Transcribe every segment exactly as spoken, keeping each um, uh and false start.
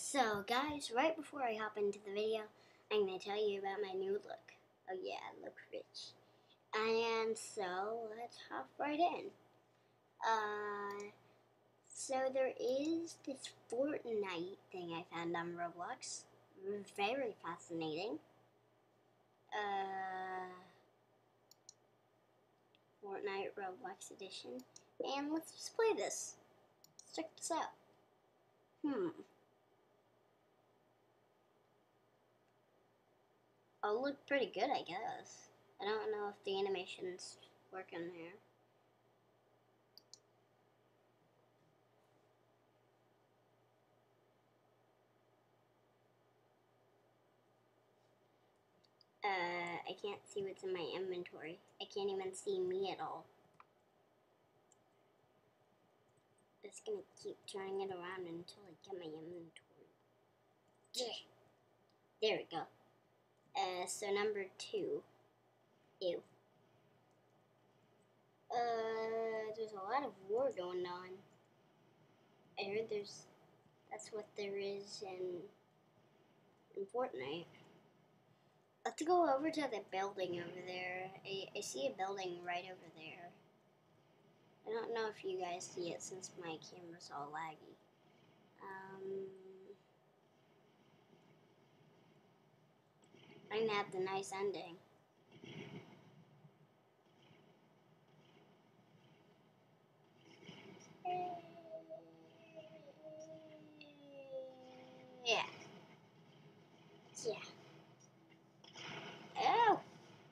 So guys, right before I hop into the video, I'm going to tell you about my new look. Oh yeah, I look rich. And so, let's hop right in. Uh, so there is this Fortnite thing I found on Roblox. Very fascinating. Uh, Fortnite Roblox edition. And let's just play this. Let's check this out. Hmm. Oh, look pretty good, I guess. I don't know if the animations work in there. Uh, I can't see what's in my inventory. I can't even see me at all. Just gonna keep turning it around until I get my inventory. Yeah. There we go. Uh, so number two. Ew. Uh, there's a lot of war going on. I heard there's, that's what there is in, in Fortnite. Let's go over to the building over there. I, I see a building right over there. I don't know if you guys see it since my camera's all laggy. Um, I'm gonna have the nice ending. Yeah. Yeah. Ow!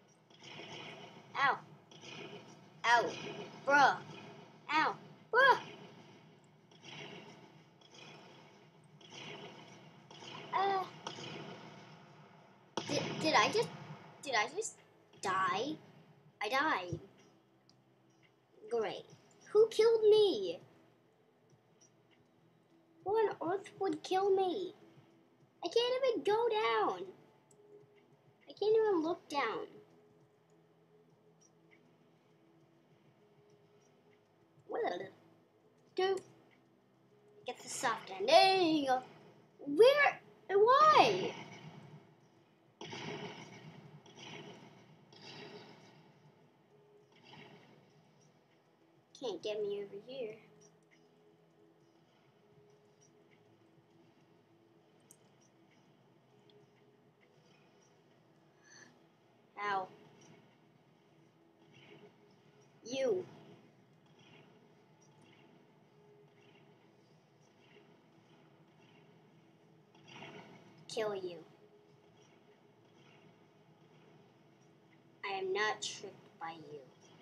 Ow! Ow! Bruh! Ow! Bruh! Uh, did, did I just, did I just die? I died. Great. Who killed me? Who on earth would kill me? I can't even go down. I can't even look down. Well, dude, get the soft end. There you go. Where? Why? Can't get me over here. Ow. You. Kill you. I am not tricked by you.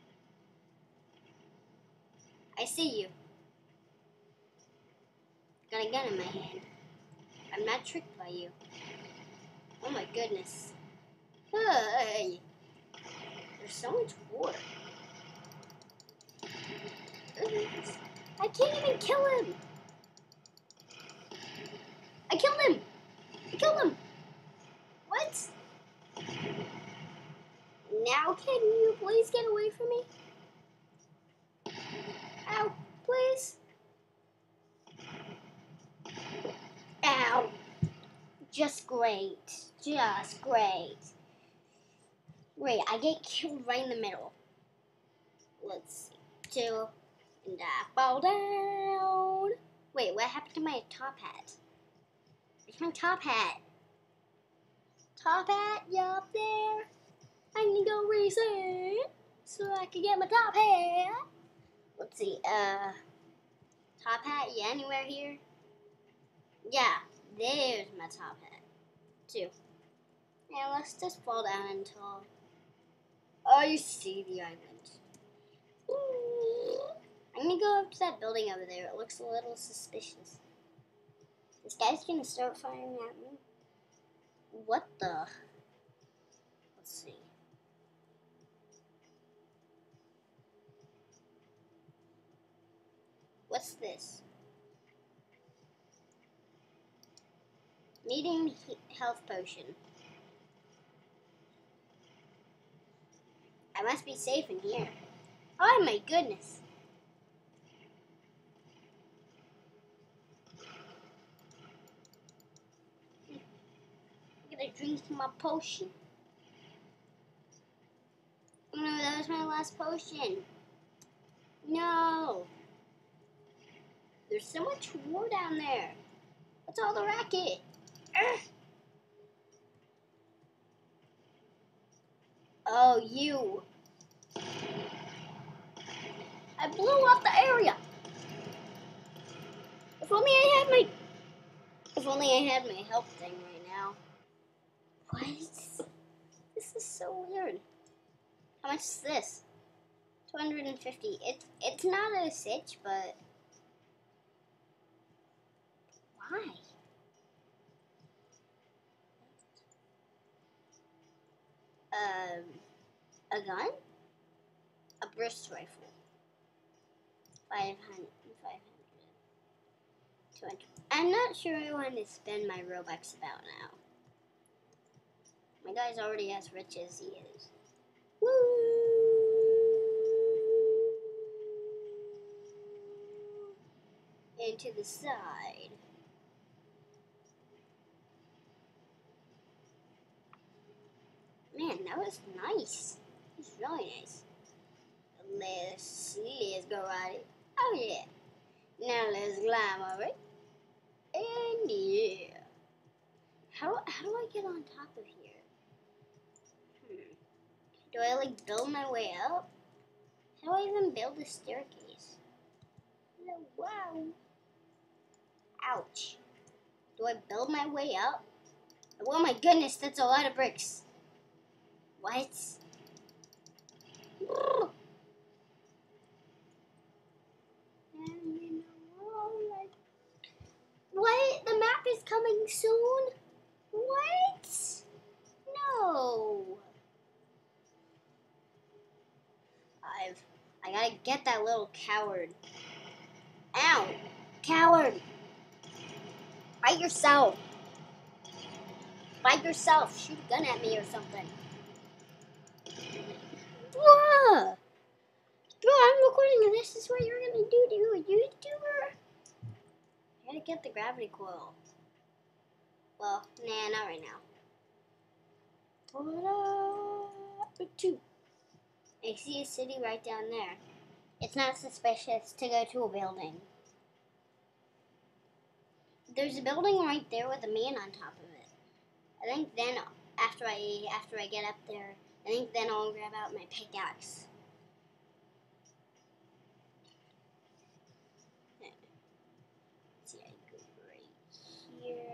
I see you. Got a gun in my hand. I'm not tricked by you. Oh my goodness. Hey! There's so much water. I can't even kill him! I killed him! I killed him! What? Now can you please get away from me? Ow, please. Ow. Just great. Just great. Great, I get killed right in the middle. Let's see. Two. And I fall down. Wait, what happened to my top hat? Where's my top hat? Top hat, you up there? I need to go reset so I can get my top hat. Let's see, uh, top hat, you anywhere here? Yeah, there's my top hat. Two. Now let's just fall down until I see the island. I'm gonna go up to that building over there. It looks a little suspicious. This guy's gonna start firing at me. What the? Let's see. What's this? Needing health potion. I must be safe in here. Oh my goodness. I drink my potion. Oh no, that was my last potion. No. There's so much war down there. What's all the racket? Ugh. Oh, you. I blew up the area. If only I had my... If only I had my health thing right now. What? This is so weird. How much is this? two hundred fifty. It's, it's not a sitch, but... Why? Um, a gun? A burst rifle. five hundred, five hundred, two hundred. I'm not sure I want to spend my Robux about now. My guy's already as rich as he is. Woo! And to the side. Man, that was nice. It's really nice. Let's see, let's go right. Oh yeah. Now let's climb over it. And yeah. How, how do I get on top of here? Hmm. Do I like build my way up? How do I even build a staircase? Oh, wow. Ouch. Do I build my way up? Oh my goodness, that's a lot of bricks. What? What? The map is coming soon? What? No. I've... I gotta get that little coward. Ow! Coward! Fight yourself! Fight yourself! Shoot a gun at me or something. Bruh! Bro, I'm recording and this is what you're gonna do to a YouTuber? I gotta get the gravity coil. Well, nah, not right now. Two. I see a city right down there. It's not suspicious to go to a building. There's a building right there with a man on top of it. I think then after I after I get up there, I think then I'll grab out my pickaxe. Let's see, I go right here.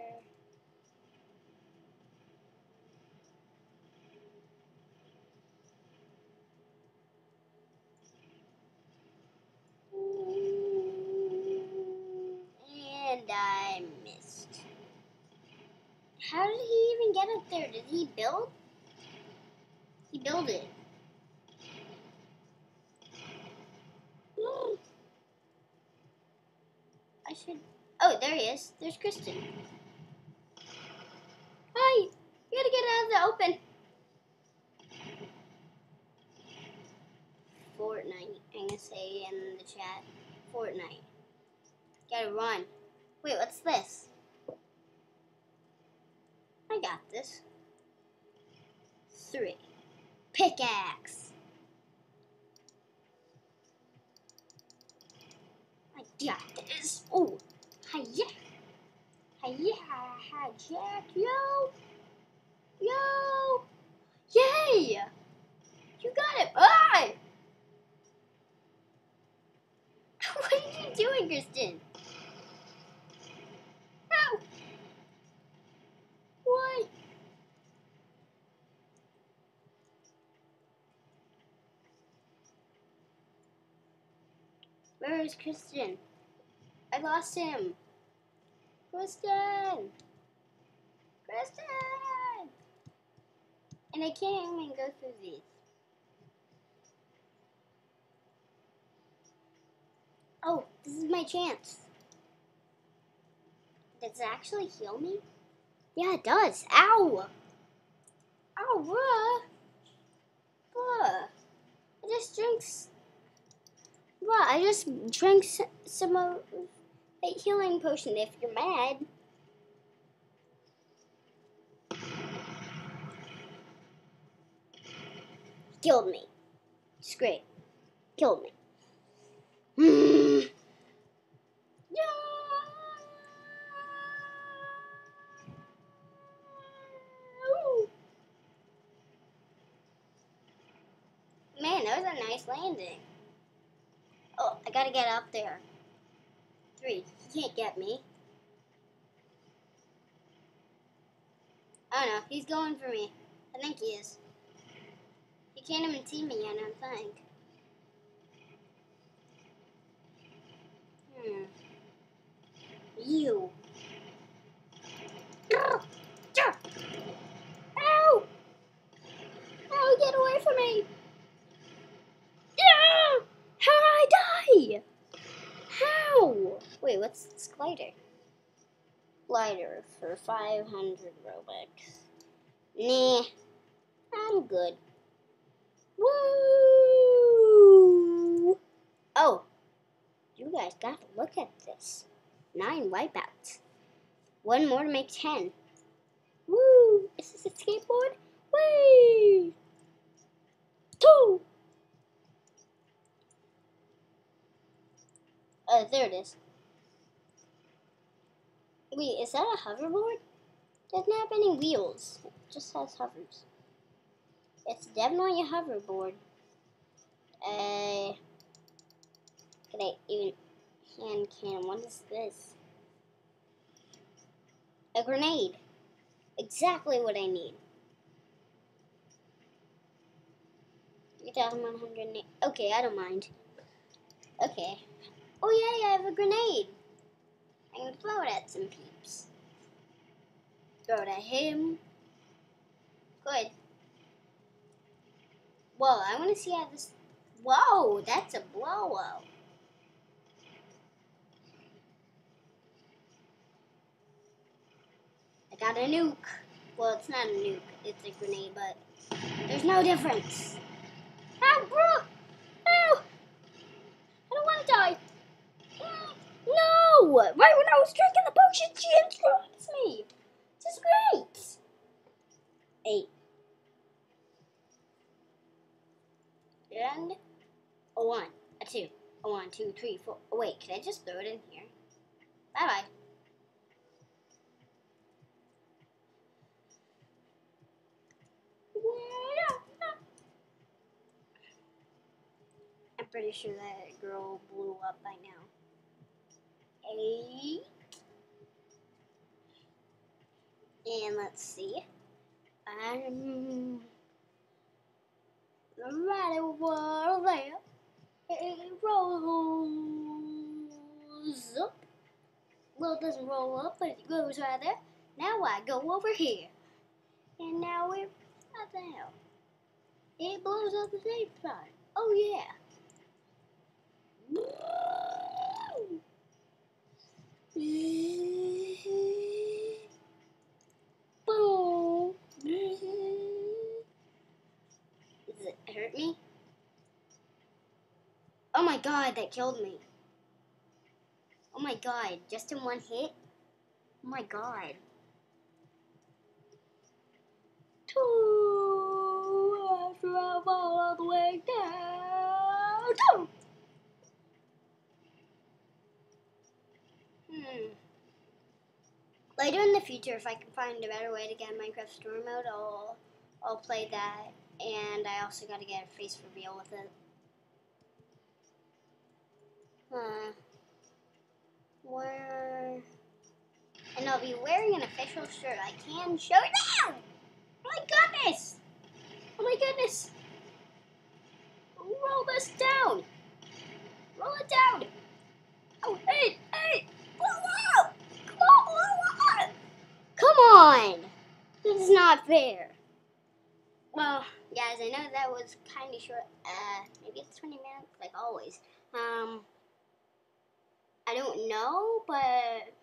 And I missed. How did he even get up there? Did he build? He built it. I should... Oh, there he is. There's Kristen. Hi! You gotta get out of the open. Fortnite. I'm gonna say in the chat. Fortnite. Gotta run. Wait, what's this? I got this. Three. Pickaxe. I got this. Oh, hiya. Hiya, hi, Jack. Yo. Yo. Yay. You got it. Ah! What are you doing, Kristen? Oh. What? Where is Kristen? I lost him. Kristen! Kristen! And I can't even go through these. Oh, this is my chance. Does it actually heal me? Yeah, it does. Ow! Ow, bruh! Bruh. I just drank... Bruh, I just drank some of a healing potion if you're mad. Killed me. It's great. Killed me. Mm. Man, that was a nice landing. Oh, I gotta get up there. Three. He can't get me. Oh no, he's going for me. I think he is. He can't even see me yet, I think. Hmm. You. Ow! Ow, get away from me! Yeah! How did I die? How? Wait, what's this glider? Glider for five hundred Robux. Nah, I'm good. Woo! Oh, you guys gotta look at this. Nine wipeouts. One more to make ten. Woo! Is this a skateboard? Whee! Two! Oh, there it is. Wait, is that a hoverboard? Doesn't have any wheels. It just has hovers. It's definitely a hoverboard. Uh, can I even hand cannon? What is this? A grenade. Exactly what I need. three thousand one hundred eight. Okay, I don't mind. Okay. Oh yeah, I have a grenade. I'm gonna throw it at some peeps. Throw it at him. Good. Whoa, I want to see how this... Whoa, that's a blowout. I got a nuke. Well, it's not a nuke. It's a grenade, but there's no difference. Ow, bro! Ow! I don't want to die. No! Right when I was drinking the potion, she interrupts me. This is great. Eight. And a one, a two, a one, two, three, four. Oh, wait, can I just throw it in here? Bye-bye. I'm pretty sure that girl blew up by now. Eight. And let's see. Um, right over there. It rolls up. Well, it doesn't roll up, but it goes right there. Now I go over here. And now we're right there. It blows up the same side. Oh, yeah. Boom. Does it hurt me? Oh my god, that killed me. Oh my god, just in one hit? Oh my god. Two after I fall all the way down. Two. Hmm. Later in the future, if I can find a better way to get Minecraft Story Mode, I'll I'll play that. And I also got to get a face reveal with it. Huh. Where? And I'll be wearing an official shirt. I can show it now. Oh my goodness! Oh my goodness! Roll this down. Roll it down. Oh, hey, hey! Whoa, whoa! Whoa, whoa, whoa. Come on! This is not fair. Well, guys, I know that was kind of short. Uh, maybe it's twenty minutes, like always. Um, I don't know, but,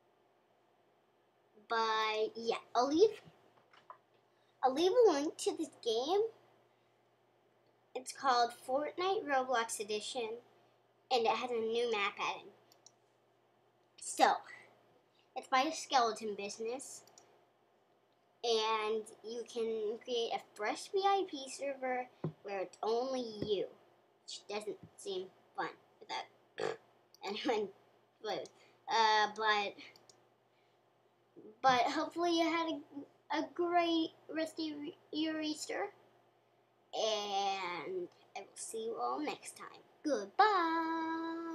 but yeah, I'll leave. I'll leave a link to this game. It's called Fortnite Roblox Edition, and it has a new map added. So, it's by a skeleton business. and you can create a fresh V I P server where it's only you, which doesn't seem fun without anyone. But uh, but but hopefully you had a, a great rest of your Easter, and I will see you all next time. Goodbye.